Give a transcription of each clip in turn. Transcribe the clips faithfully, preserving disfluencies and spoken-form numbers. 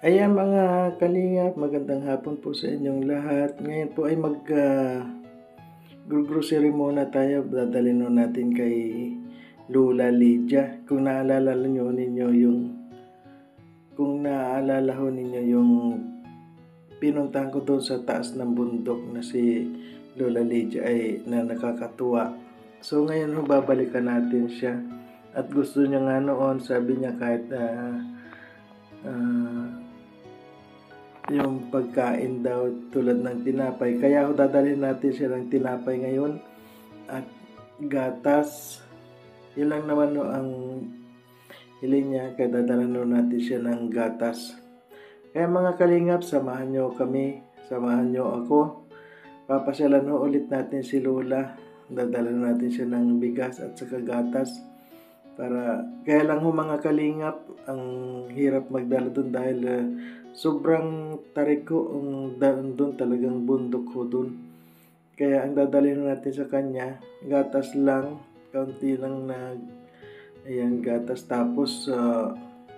Ayan mga kalingap, magandang hapon po sa inyong lahat. Ngayon po ay mag uh, grocery muna tayo. Dadalhin natin kay Lola Lydia. Kung naalala nyo ninyo yung kung naalala ho ninyo yung pinuntahan ko doon sa taas ng bundok na si Lola Lydia ay na nakakatuwa. So ngayon ho babalikan natin siya. At gusto niya nga noon, sabi niya kahit uh, uh, yung pagkain daw tulad ng tinapay. Kaya ako dadalhin natin siya ng tinapay ngayon at gatas. Yun lang naman no, ang hiling niya. Kaya dadalhin no natin siya ng gatas. Kaya mga kalingap, samahan nyo kami. Samahan nyo ako. Papasyalan no ulit natin si Lola. Dadalhin natin siya ng bigas at saka gatas. Para, kaya lang ho mga kalingap, ang hirap magdala doon dahil uh, sobrang tarik ko ang daan doon, talagang bundok ko doon. Kaya ang dadalhin natin sa kanya, gatas lang, kaunti lang na, ayan, gatas. Tapos, uh,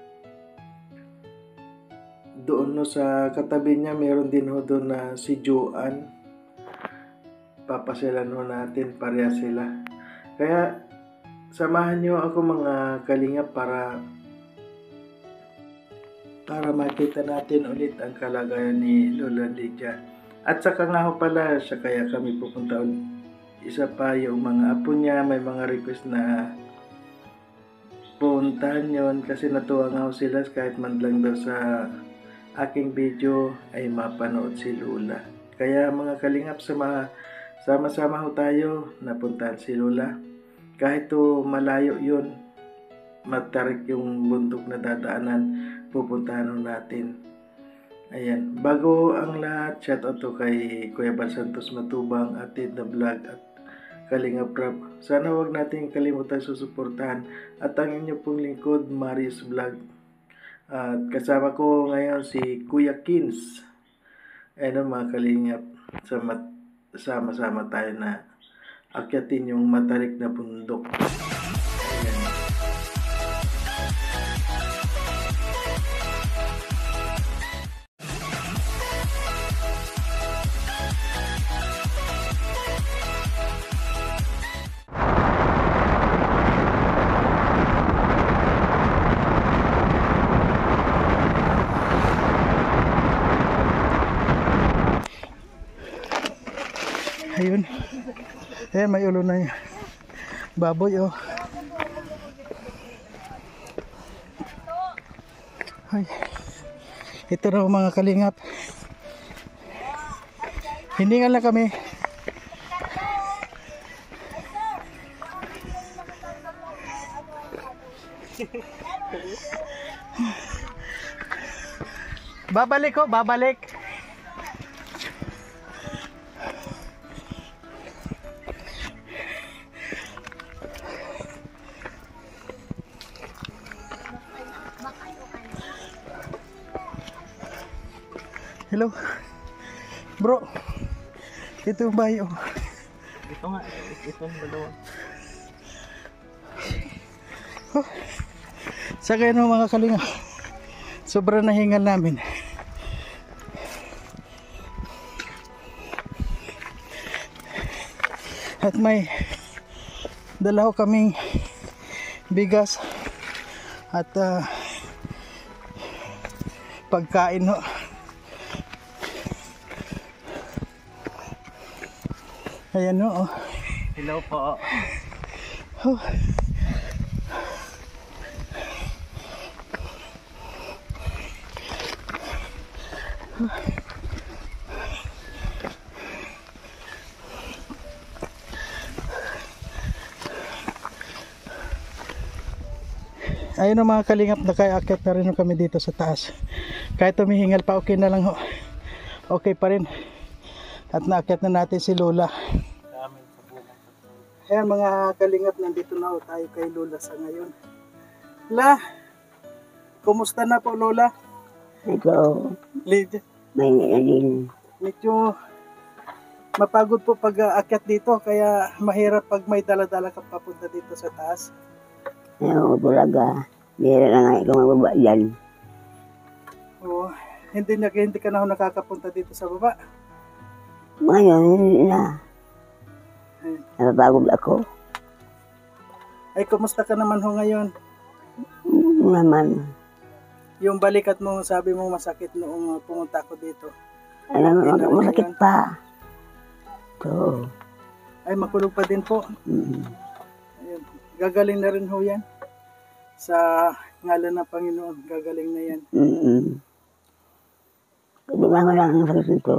doon no, sa katabi niya, meron din ho doon na si Joanne. Papasyalan ho natin, pareha sila. Kaya, samahan niyo ako mga kalingap para para makita natin ulit ang kalagayan ni Lola Lydia. At saka nga ho pala siya kaya kami pupunta ulit. Isa pa yung mga apo niya, may mga request na puntahan yon kasi natuwa nga ho sila kahit man lang daw sa aking video ay mapanood si Lola. Kaya mga kalingap, sama, sama-sama ho tayo napuntahan si Lola. Kahit to malayo yun, matarik yung bundok na dadaanan, pupuntahan natin. Ayan, bago ang lahat, shout out to kay Kuya Bal Santos Matubang, Atid na Vlog at Kalingap Rap. Sana wag natin kalimutan susuportahan at ang inyo pong lingkod, Marius Vlog. At kasama ko ngayon si Kuya Kins. Ayan mga kalingap, sama-sama tayo na akyatin yung matarik na bundok. Ayan. Ayun. Ayan, may ulo na yung baboy, oh. Ay. Ito na mga kalingap. Hindi nga lang kami. Babalik ko, babalik. Hello, bro. Ito yung bayo. Ito nga, ito yung dalawa. Oh, sa kaya no mga kalinga, sobrang nahingal namin. At may dala ko kaming bigas at uh, pagkain no. Ayan no, oh. Hello po. Oh. Ayun o mga kalingap, nakaakyat na rin kami dito sa taas. Kahit tumihingal pa, okay na lang ho. Okay pa rin. At naakyat na natin si Lola. Ayan mga kalingap, nandito na ho tayo kay Lola sa ngayon. La, kumusta na po Lola? Ito, Lydia, may nalin. medyo mapagod po pag aakyat dito, kaya mahirap pag may dala-dala ka papunta dito sa taas. Ayaw ko talaga. Bira na nga ikaw mababa dyan. Oo. Hindi, na, hindi ka na ho nakakapunta dito sa baba. Ngayon, hindi na. Napapagod ako. Ay, kumusta ka naman ho ngayon? Hindi naman. Yung balikat mo, sabi mo masakit noong pumunta ako dito. Alam mo, Okay na rin masakit ngayon? pa. Ito. Ay, makulog pa din po. Mm. Ayun. Gagaling na rin ho yan. Sa ngalan ng Panginoon, gagaling na yan. Mm-mm. Hindi lang lang ang sakit nito.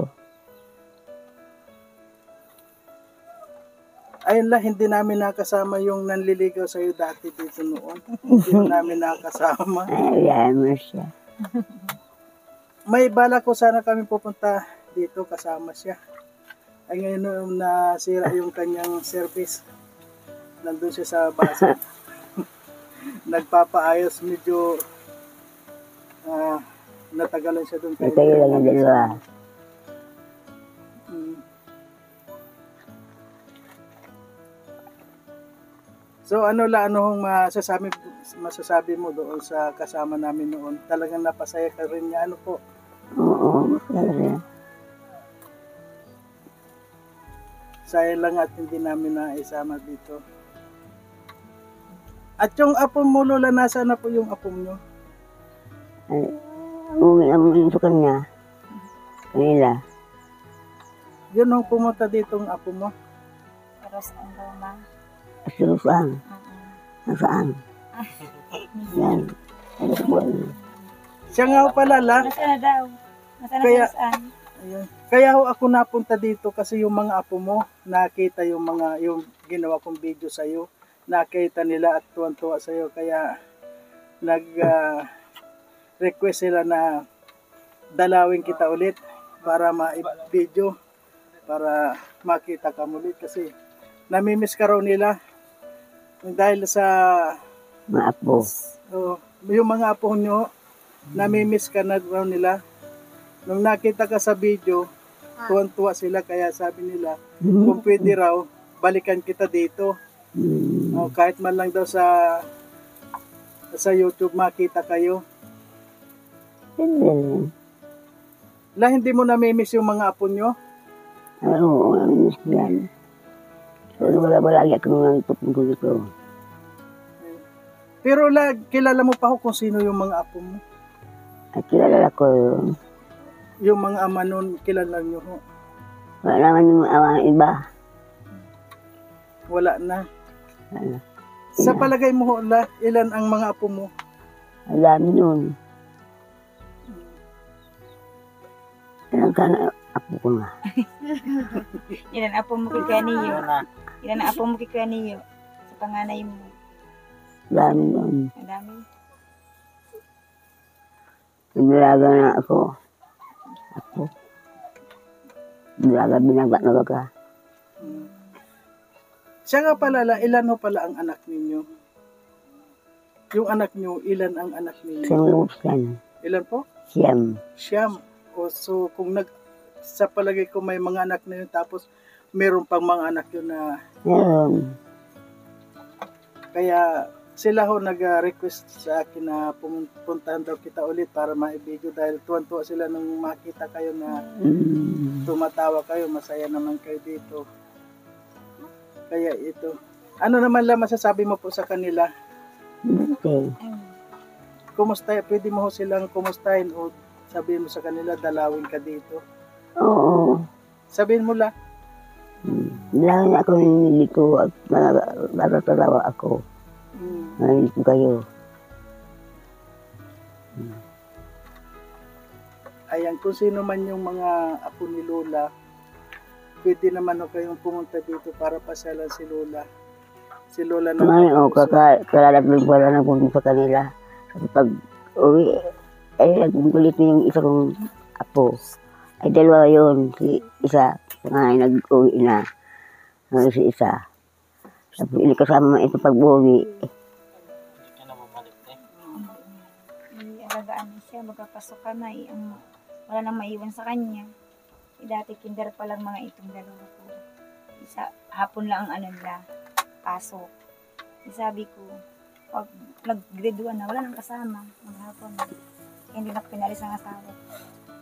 Ayun lang, hindi namin nakasama yung nanliligaw sa'yo dati dito noon. Hindi ho namin nakasama. Ay, ayaw mo siya. May bala ko sana kami pupunta dito, kasama siya. Ay ngayon nung nasira yung kanyang service. Nandun siya sa basa. Nagpapaayos, medyo ah, natagalan siya doon. Ito yung lang ang dalawa. Mm. So ano la ano hong masasabi masasabi mo doon sa kasama namin noon? Talagang napasaya ka rin niya ano po? Oo, masaya. Sayang lang at hindi namin naisama dito. At yung apo mo lola, nasa na po yung apo mo? Ay, umuwi naman sa kanya. Kanila. Yun nung pumunta dito ang apo mo? Pero saan daw ma? Asa saan? Oo. Nasaan? Yan. Ano sa buwan niya? Siya nga ho pala la. Nasaan na daw? Nasaan na Kaya- kung saan? Ayun. Kaya ho ako napunta dito kasi yung mga apo mo, nakita yung mga, yung ginawa kong video sa'yo, nakita nila at tuwan-tuwa sa'yo. Kaya nag-request sila na dalawin kita ulit para ma-video, para makita ka ulit kasi namimiss ka raw nila dahil sa Mga apo. oh, yung mga apo nyo, namimiss ka na raw nila. Nung nakita ka sa video, tuwan-tuwa sila kaya sabi nila, kung pwede raw, balikan kita dito. Mm. O, kahit man lang daw sa sa YouTube makita kayo. Hindi. La, hindi mo namimiss yung mga apo nyo? Oo, ang miss yan. So, wala ba lagi akong nagpupunto dito? Pero la, kilala mo pa ho kung sino yung mga apo mo? At kilala ko yun. Yung mga ama nun, kilala nyo ho? Wala naman yung awang iba. Wala na. Ano, Sa palagay mo ho, la, ilan ang mga apo mo? ang dami nun. Ilang sana apo ko nga. Ilan apo mo kay Kaniyo? Ano na? Ilan ang apo mo kay Kaniyo? Sa panganay mo. Dami nun. Ang dami. Naglaga na ako. Ako. Naglaga, binaga na baga. Siya nga pala, la, ilan ho pala ang anak ninyo? Yung anak nyo, ilan ang anak ninyo? Siyang lumuksan. Ilan po? Siyam. Siyam. O, so, kung nag, sa palagay ko may mga anak na yun, tapos meron pang mga anak yun na, Meron. kaya sila ho nag-request sa akin na pumuntahan daw kita ulit para ma-video dahil tuwan-tuwa sila nung makita kayo na Mm. tumatawa kayo, masaya naman kayo dito. Kaya ito. Ano naman lang masasabi mo po sa kanila? Okay. Ayun. Kumusta, pwede mo ho silang kumustahin o sabihin mo sa kanila, dalawin ka dito. Oo. Sabihin mo lang, Dahil ako nilito at natatawa ako. mm, Nalito kayo. ayan, kung sino man yung mga apo ni Lola, pwede naman ho kayong pumunta dito para pasyalan si Lola. Si Lola na Ngayon, o, kakalaglag pala na punta sa kanila. Kasi pag uwi, ay nagkulit na yung isa kong apo. Ay dalawa yun, si isa, nga ay nag-uwi na. Ngayon si isa. Tapos ini kasama ito pag uwi. Hindi ka na bumalik eh. Ialagaan na siya, magkapasok ka na. Eh, ang, wala nang maiwan sa kanya. Eh, dati kinder pa lang mga itong dalawa ko. Isa, hapon lang ang ano nila, pasok. Eh, sabi ko, pag nag-grade one na, wala nang kasama. Maghapon. Kaya hindi na pinalis ang asawa.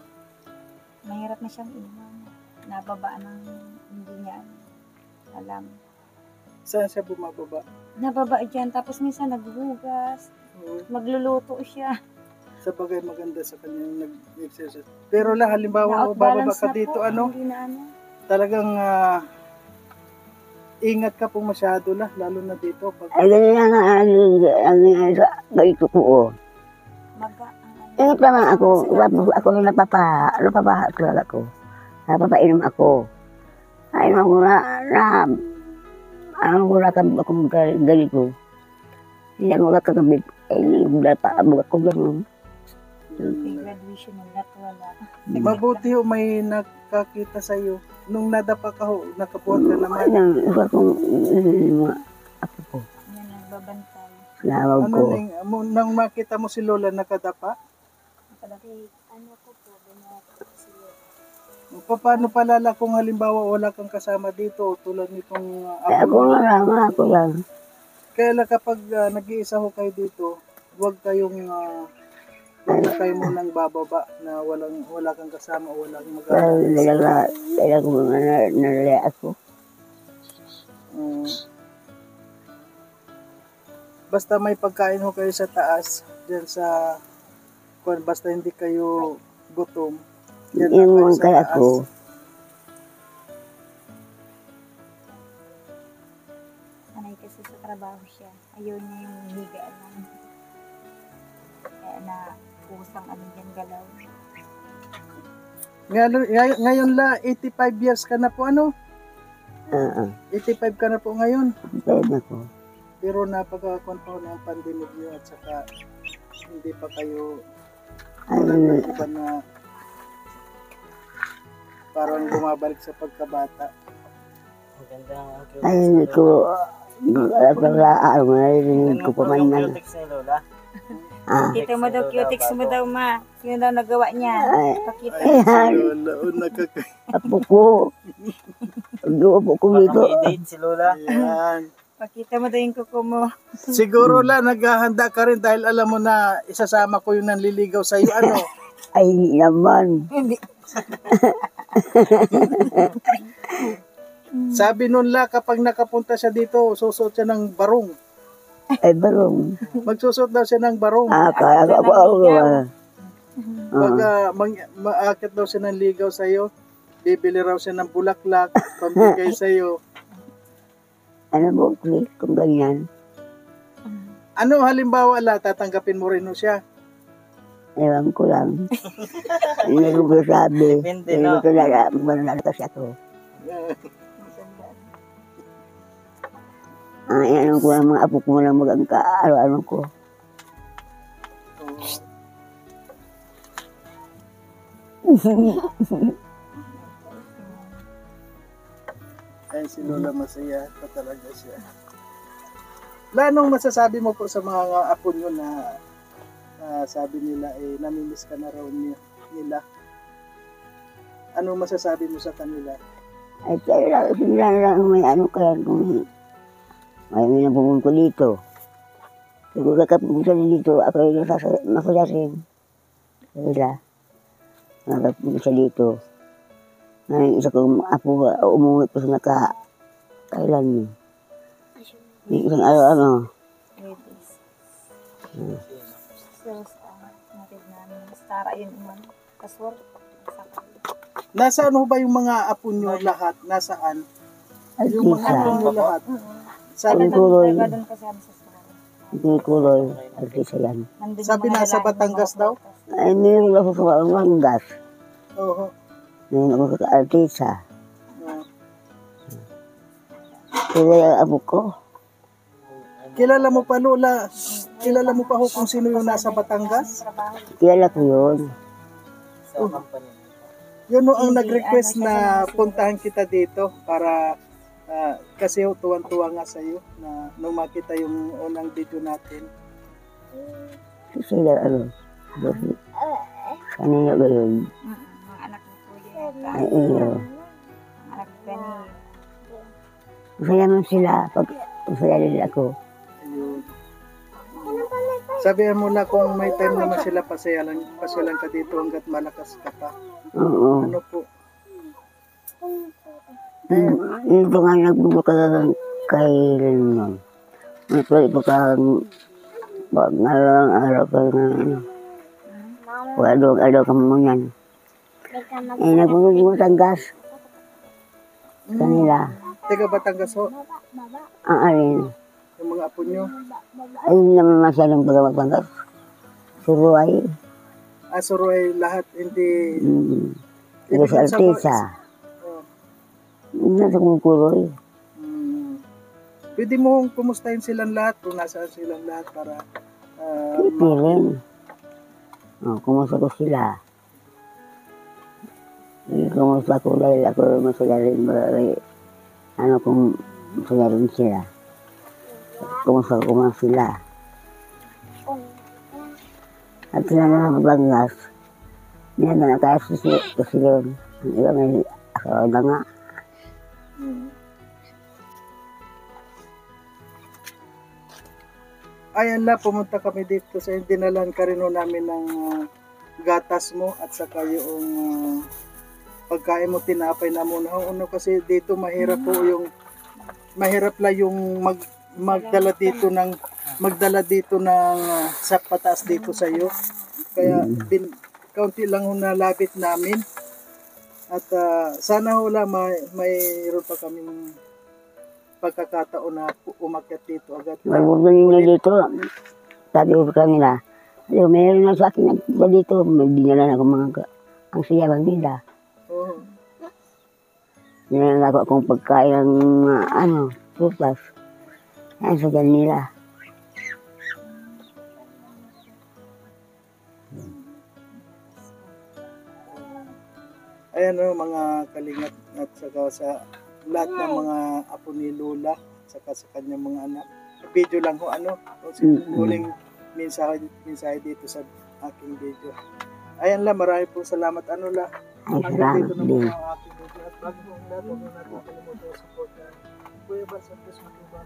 mahirap na siyang iwan. Nababa ng hindi niya alam. Saan siya bumababa? Nababa dyan, tapos minsan naghuhugas, Oo. magluluto siya. Sa bagay maganda sa kanya nag-exercise. Pero la, halimbawa, bababa Na-outbalance ka na dito, po, ano, hindi na ano. talagang ah, ingat ka po masyado la, lalo na dito. Pag, Ay, ganyan na nga ang ang ang sa ganito ko. Oh. Maga ang ano. Eh, naman ako, ako, ako na napapa, napapa talaga ko. Napapainom ako. Ay, ako na, na, ano ko na akong ganito. Hindi ako kakagabit. Ay, wala pa, abog ako gano'n. May graduation ng lahat wala. mabuti ho may nakakita sa iyo. Nung nadapa ka ho, nakabuhat ka Ay, naman. nang, iba kong, mga apo ko. Yan ang babantay. Nawag Ano ko. ning, mo- nang makita mo si Lola nakadapa, Nakalaki, ano ko po, ganyan po sila. pa- paano palala kung halimbawa wala kang kasama dito tulad nitong uh, Ay, ako apo mo? na lang, ako lang. Kaya lang kapag ah, nag-iisa ho kayo dito, huwag kayong uh, huwag na kayo munang bababa na walang wala kang kasama o walang Pero mag-aaral. talaga, talaga ko na nalala ako. Mm. Basta may pagkain ho kayo sa taas, diyan sa kung basta hindi kayo gutom. Diyan lang Yung kayo mga sa kaya taas. ko, Sanay kasi sa trabaho siya. Ayaw niya yung higa lang. Kaya na kusang ano dyan galaw. Ngayon, ngay- ngayon la, eighty-five years ka na po ano? oo, eighty-five ka na po ngayon. pwede na ko. Pero napaka-control ng pandemic niyo at saka hindi pa kayo tulad ng Ay, iba na parang bumabalik sa pagkabata. Maganda ang cute. ay, hindi ko, alam ko na, ano, narinig ko pa man na. Cute ni Lola. Ah, Kita mo daw, cutics mo daw, ma. Sino daw nagawa niya? ay, Pakita. ayan, Lola, o nakaka... apo ko. Pag-upo ko Baka dito. may date si Lola. Yan. Pakita mo daw yung kuko mo. Siguro la, naghahanda ka rin dahil alam mo na isasama ko yung nanliligaw sa iyo. Ano? Ay, hindi naman. Sabi nun la, kapag nakapunta siya dito, susuot siya ng barong. Ay, barong. Magsusuot daw siya ng barong. Ah, kaya ako, ako, ako, ah. Pag ah, mang- maakit daw siya ng ligaw sa iyo, bibili raw siya ng bulaklak, pambigay sa iyo. Ano mo, click, kung ganyan. Ano halimbawa la, tatanggapin mo rin no siya? Ewan ko lang. Hindi ko sabi. Depende, Hindi no? ko talaga, manalo kasi ako. Ah, yan ko lang mga apo ko lang magangka, ano-ano ko. Ay, si Lola masaya pa talaga siya. Lanong masasabi mo po sa mga apo nyo na ah, sabi nila eh namimiss ka na raw ni- nila? Ano masasabi mo sa kanila? Ay, kaya lang, sila lang may ano kaya kung may may napupunta dito. Siguro kakapunta rin dito, ako yung nasasa- masaya rin. Sila, nakapunta dito. Ngayon, isa kong apo ba, umuwi pa sa naka, kailan yun? Yung isang araw-ano, Ladies. So, uh, natin namin. Stara yun naman. Kaswar. Sakay. Nasaan ho ba yung mga apo nyo lahat? Nasaan? Yung mga apo artista, nyo lahat? Sabi, Ang tuloy. Taga doon kasi ano sa Stara. hindi kuloy, artista yan. Nandun Sabi yung mga nasa lalaki, Batangas mga daw? photos. Ay, mayroon ako sa Batangas. Oo. Ngayon ako sa artista. Ah. Sila yung apo ko. Kilala mo pa Lola? Kilala mo pa ho kung sino yung nasa Batangas? Trabaho. Kilala ko yun. Sa company. Yun ho ang Hindi, nag-request ano siya na sa mga puntahan kita dito para ah, kasi ho tuwan-tuwa nga sa iyo na nung makita yung unang video natin. Sila ano. Kanina ba yun? Mm, mga anak ni Kuya. Ay, iyo. Mga anak ni Gani. Masaya man sila pag masaya nila ako. Ayun. Sabihan mo na kung may time naman sila, pasyalan, pasyalan ka dito hanggat malakas ka pa. Oo. Ano po? Ito nga nagbubuka kay Lenon. Ito ito ka ngayon araw ka na ano. Wala ado ka mo yan. Eh nagbubuka ang gas. Kanila. Teka, Batangas ho? Ang alin. Yung mga apo nyo? Ayun naman masyadong pagkakapangkas. Suruay. Ah, Suruay lahat, hindi... Mm. Ibig Ito sa sabihin- Altesa. Oh. Ito sa Kungkuloy. Hmm. Pwede mo kumustahin silang lahat kung nasaan silang lahat para... ah, Pipirin. Oh, kumusta ko sila. Eh, kumusta ko dahil ako masaya rin marami. Ano kung masaya rin sila. Kumusta ko nga sila. At sila mga Batangas. Yan na nakayas kasi yun. Ang iba may asawa na nga. Ayan na, pumunta kami dito sa dinalan ka rin ho namin ng ah, gatas mo at saka yung ah, pagkain mo tinapay na muna. O, ano kasi dito mahirap po yung mahirap lang yung mag magdala dito ng magdala dito ng ah, sa pataas dito sa iyo. Kaya bin, kaunti lang ho nalabit namin. At ah, sana ho lang may mayroon pa kaming pagkakataon na pu- umakyat dito agad. Magbubuli nila dito. Sabi ko sa kanila, alam, mayroon na sa akin nagpunta dito. May dinala na ako mga ka- ang sayawan nila. Oo. Dinala na ako akong pagkain ng uh, ano, pupas. Yan sa dyan nila. Ayan o mga kalingat at saka sa lahat ng mga apo ni Lola saka sa kanyang mga anak. Video lang ho ano, o si Mm-mm. huling mensahe, mensahe dito sa aking video. Ayan la, marami po salamat ano la. Ay, Hanggang dito salamat na po din. ang aking video. At bago po ang lahat, huwag na natin kalimutan ang support na Kuya Bal Santos Matubang.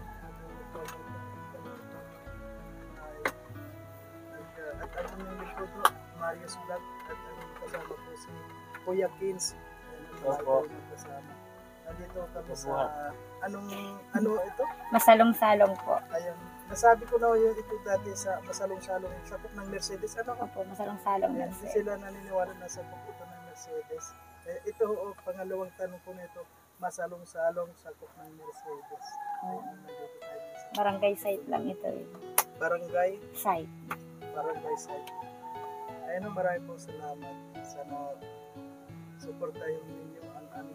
At ang inyong likod po, Marius Vlog at ang kasama po si Kuya Kins. Ayan, ang Opo. mga tayo kasama. Nandito kami sa anong ano ito? Masalong-salong po. Ayun. Nasabi ko na yun ito dati sa masalong-salong yung sakop ng Mercedes. Ano ka? Opo, masalong-salong lang Hindi sir. sila naniniwala na sakop ito ng Mercedes. Eh, ito o pangalawang tanong ko nito, masalong-salong sakop ng Mercedes. Ayun, nandito tayo sa Barangay site lang ito eh. barangay, Site. barangay site. Ayun, maraming po salamat. Sana suportahin ninyo ang